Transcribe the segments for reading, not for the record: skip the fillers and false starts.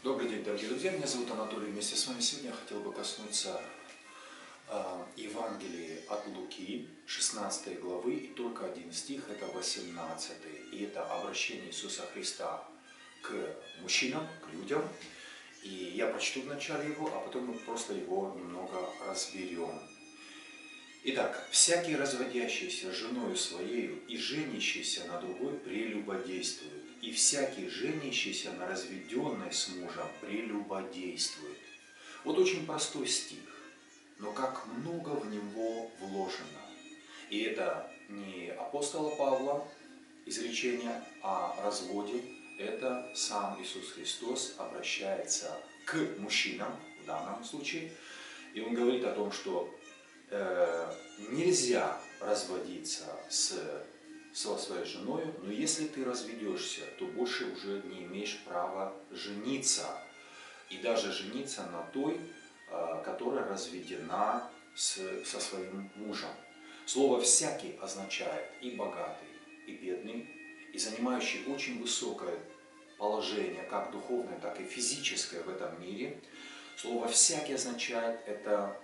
Добрый день, дорогие друзья, меня зовут Анатолий. Вместе с вами сегодня я хотел бы коснуться Евангелия от Луки, 16 главы, и только один стих, это 18. И это обращение Иисуса Христа к мужчинам, к людям. И я прочту вначале его, а потом мы просто его немного разберем. Итак, всякий разводящийся с женою своею и женящийся на другой прелюбодействует, и всякий женящийся на разведенной с мужем прелюбодействует. Вот очень простой стих, но как много в него вложено. И это не апостола Павла изречение о разводе, это сам Иисус Христос обращается к мужчинам в данном случае, и Он говорит о том, что нельзя разводиться со своей женой, но если ты разведешься, то больше уже не имеешь права жениться. И даже жениться на той, которая разведена со своим мужем. Слово «всякий» означает и богатый, и бедный, и занимающий очень высокое положение, как духовное, так и физическое в этом мире. Слово «всякий» означает это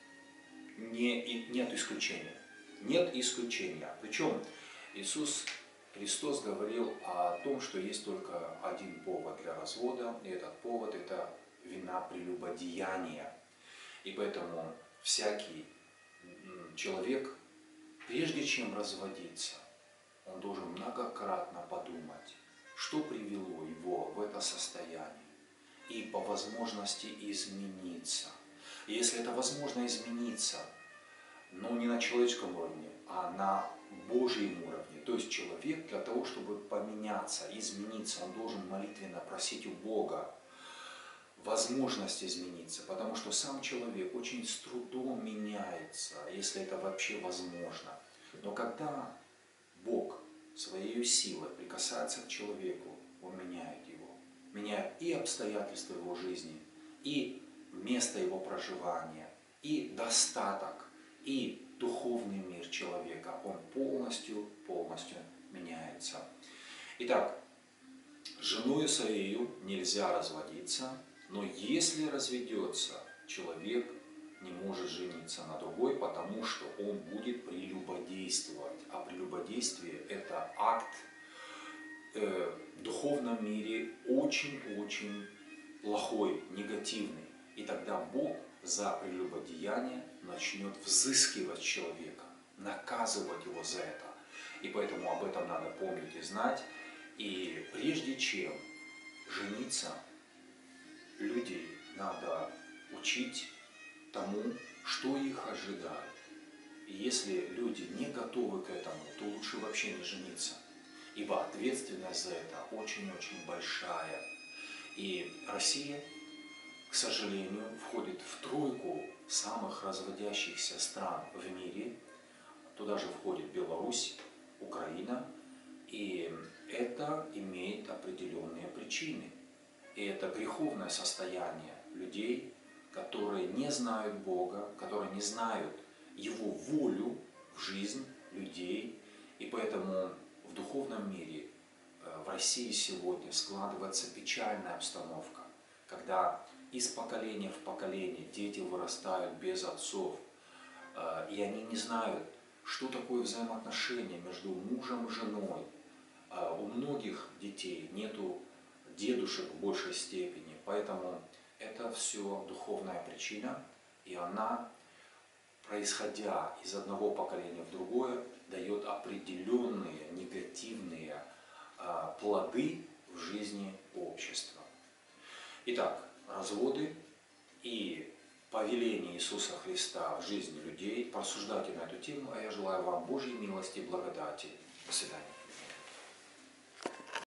нет исключения. Нет исключения. Причем Иисус Христос говорил о том, что есть только один повод для развода, и этот повод – это вина прелюбодеяния. И поэтому всякий человек, прежде чем разводиться, он должен многократно подумать, что привело его в это состояние, и по возможности измениться. И если это возможно измениться, но не на человеческом уровне, а на Божьем уровне, то есть человек для того, чтобы поменяться, измениться, он должен молитвенно просить у Бога возможность измениться, потому что сам человек очень с трудом меняется, если это вообще возможно. Но когда Бог своей силой прикасается к человеку, Он меняет его, меняет и обстоятельства его жизни, и место его проживания, и достаток, и духовный мир человека. Он полностью меняется. Итак, с женою своею нельзя разводиться, но если разведется, человек не может жениться на другой, потому что он будет прелюбодействовать. А прелюбодействие – это акт в духовном мире очень-очень плохой, негативный. И тогда Бог за прелюбодеяние начнет взыскивать человека, наказывать его за это. И поэтому об этом надо помнить и знать. И прежде чем жениться, людей надо учить тому, что их ожидает. И если люди не готовы к этому, то лучше вообще не жениться. Ибо ответственность за это очень-очень большая. И Россия, к сожалению, входит в тройку самых разводящихся стран в мире. Туда же входит Беларусь, Украина. И это имеет определенные причины. И это греховное состояние людей, которые не знают Бога, которые не знают Его волю в жизнь людей. И поэтому в духовном мире в России сегодня складывается печальная обстановка, когда из поколения в поколение дети вырастают без отцов, и они не знают, что такое взаимоотношения между мужем и женой. У многих детей нету дедушек в большей степени, поэтому это все духовная причина, и она, происходя из одного поколения в другое, дает определенные негативные плоды в жизни общества. Итак, разводы и повеление Иисуса Христа в жизни людей. Порассуждайте на эту тему, а я желаю вам Божьей милости и благодати. До свидания.